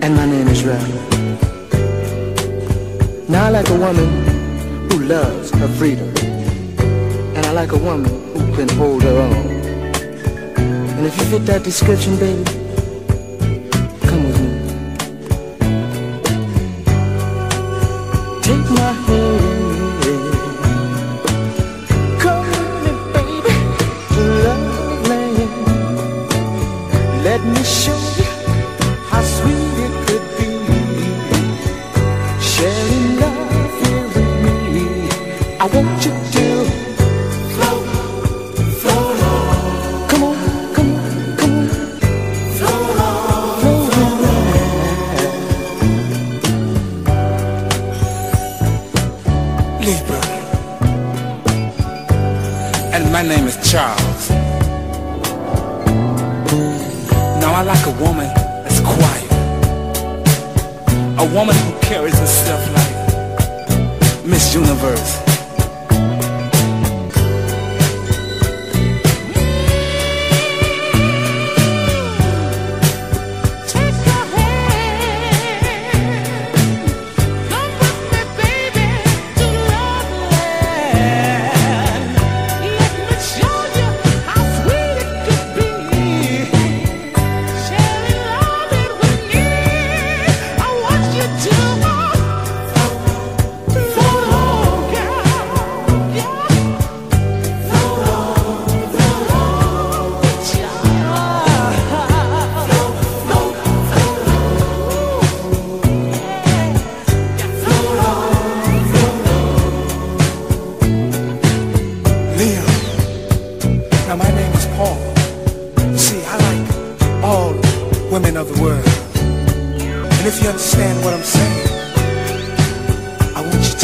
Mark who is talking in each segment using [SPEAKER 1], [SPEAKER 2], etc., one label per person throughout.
[SPEAKER 1] and my name is Ralph. Now I like a woman who loves her freedom, and I like a woman who can hold her own. And if you fit that description, baby, come with me. Take my hand, come with me, baby, to love land. Let me show you how sweet it could be, sharing love here with me. I want you to float, float on. Come on, come on, come on. Float on, float on.
[SPEAKER 2] Libra. And my name is Charles. Now I like a woman that's quiet, a woman who carries herself like Miss Universe. Now my name is Paul. See, I like all women of the world. And if you understand what I'm saying, I want you to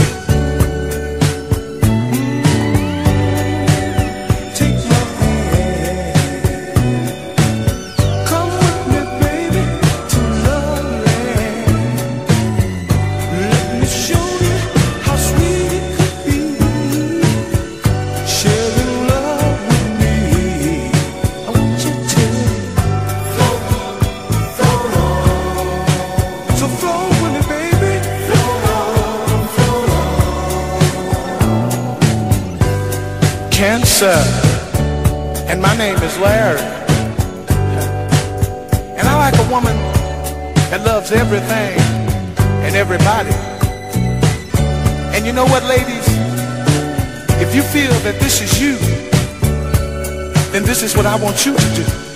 [SPEAKER 2] take my hand. Come with me, baby, to love land. Let me show you how sweet it could be, sharing love with me. I want you to float, float on. So float with me, baby. Float on, float on. Cancer, and my name is Larry. And I like a woman that loves everything and everybody. And you know what, ladies? If you feel that this is you, then this is what I want you to do.